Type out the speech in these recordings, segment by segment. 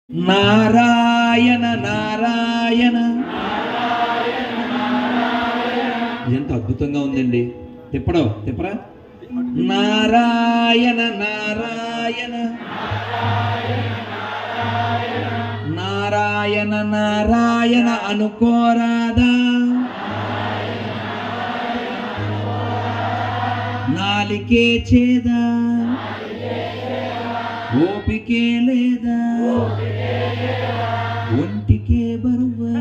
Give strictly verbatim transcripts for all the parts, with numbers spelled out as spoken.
నారాయణ నారాయణ ఎంత అద్భుతంగా ఉందండి. తిప్పడం తిప్పరా. నారాయణ నారాయణ నారాయణ నారాయణ అనుకోరాదా, నాలికే చేదా, ఓపికే లేదా, ఒంటికే బరువా.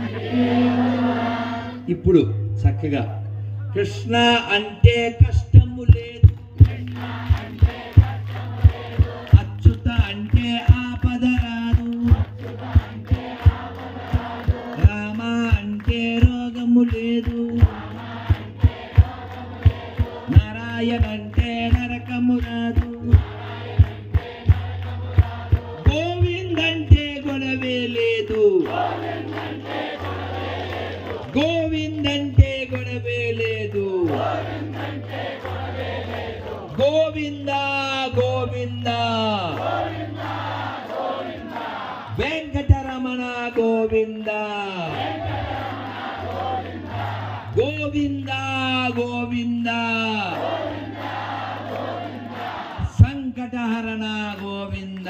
ఇప్పుడు చక్కగా కృష్ణ అంటే కష్టము లేదు, అచ్యుత అంటే ఆపద రాదు, రామ అంటే రోగము లేదు, నారాయణ అంటే నరకము రాదు, గోవిందంటే గొడవే లేదు, గోవిందంటే గొడవే లేదు, గోవింద గోవింద వెంకటరమణ గోవింద, గోవింద గోవింద సంకటహరణ గోవింద.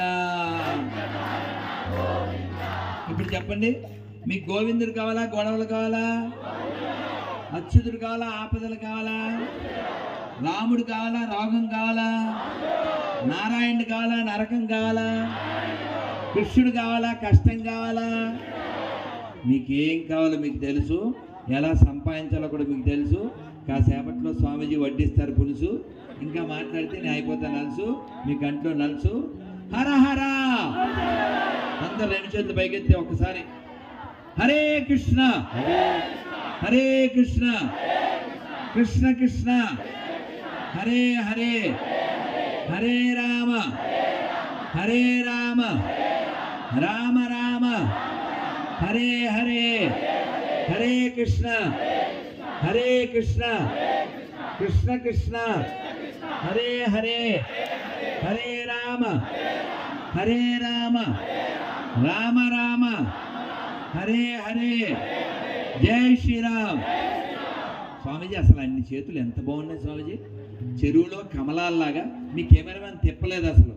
ఇప్పుడు చెప్పండి, మీకు గోవిందుడు కావాలా, గొడవలు కావాలా, అచ్యుతుడు కావాలా, ఆపదలు కావాలా, రాముడు కావాలా, రోగం కావాలా, నారాయణుడు కావాలా, నరకం కావాలా, కృష్ణుడు కావాలా, కష్టం కావాలా? మీకేం కావాలో మీకు తెలుసు, ఎలా సంపాదించాలో కూడా మీకు తెలుసు. కాసేపట్లో స్వామీజీ వడ్డిస్తారు పులుసు, ఇంకా మాట్లాడితే నేను అయిపోతా నలుసు, మీ కంట్లో నలుసు. హర హర అందరు రెండు చేతులు పైకెత్తి ఒక్కసారి హరే కృష్ణ హరే కృష్ణ కృష్ణ కృష్ణ హరే హరే హరే రామ హరే రామ రామ రామ హరే హరే హరే కృష్ణ హరే కృష్ణ కృష్ణ కృష్ణ హరే హరే హరే రామ హరే రామ రామ రామ హరే హరే. జై శ్రీరామ్. స్వామీజీ అసలు అన్ని చేతులు ఎంత బాగున్నాయి స్వామీజీ, చెరువులో కమలాల్లాగా. మీ కెమెరామెన్ తిప్పలేదు అసలు,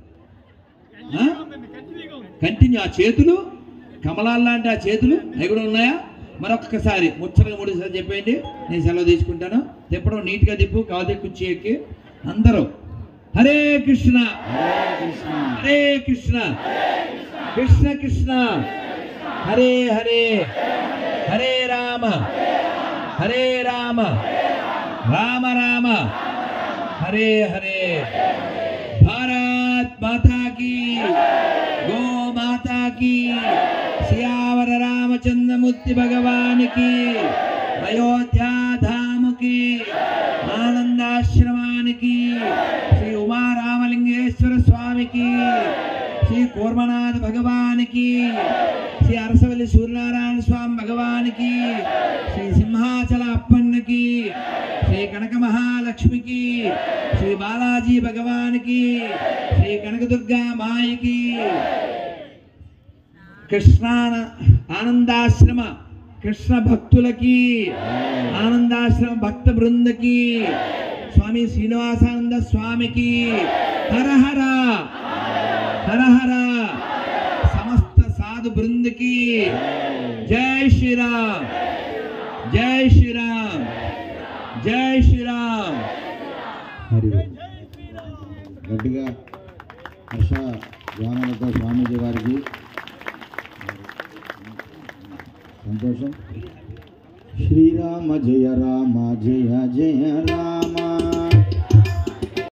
కంటిన్యూ. ఆ చేతులు కమలాల్లాంటి ఆ చేతులు అవి కూడా ఉన్నాయా? మరొక్కసారి ముచ్చటగా మూడుసారి చెప్పేయండి, నేను సెలవు తీసుకుంటాను. తిప్పడం నీట్గా తిప్పు, కాదు కుర్చీ ఎక్కి అందరూ. హరే కృష్ణ హరే కృష్ణ కృష్ణ కృష్ణ హరే హరే హరే రామ హరే రామ రామ రామ హరే హరే. భారత్ మాతా కీ, గో మాతా కీ, సియావర రామచంద్రమూర్తి భగవానికి, అయోధ్యా ధాముకి, ఆనందాశ్రమానికి, శ్రీ ఉమారామలింగేశ్వర స్వామికి, శ్రీ కూర్మనాథ భగవానికి, శ్రీ అరసవల్లి సూర్యనారాయణ స్వామి భగవానికి, శ్రీ సింహాచల అప్పన్నకి, శ్రీ కనక మహాలక్ష్మికి, శ్రీ బాలాజీ భగవానికి, శ్రీ కనకదుర్గా మాయకి, కృష్ణ ఆనందాశ్రమ కృష్ణ భక్తులకి, ఆనందాశ్రమ భక్త బృందకి, స్వామి శ్రీనివాసానంద స్వామికి హర హర హర హర, సమస్త సాధు బృందకి జై శ్రీరామ్ జై శ్రీరామ్ జై శ్రీరామ్. హరి గట్టిగా హర్ష ధ్యానాలతో స్వామీజీ వారికి సంతోషం. శ్రీరామ జయ రామ జయ జయ రామ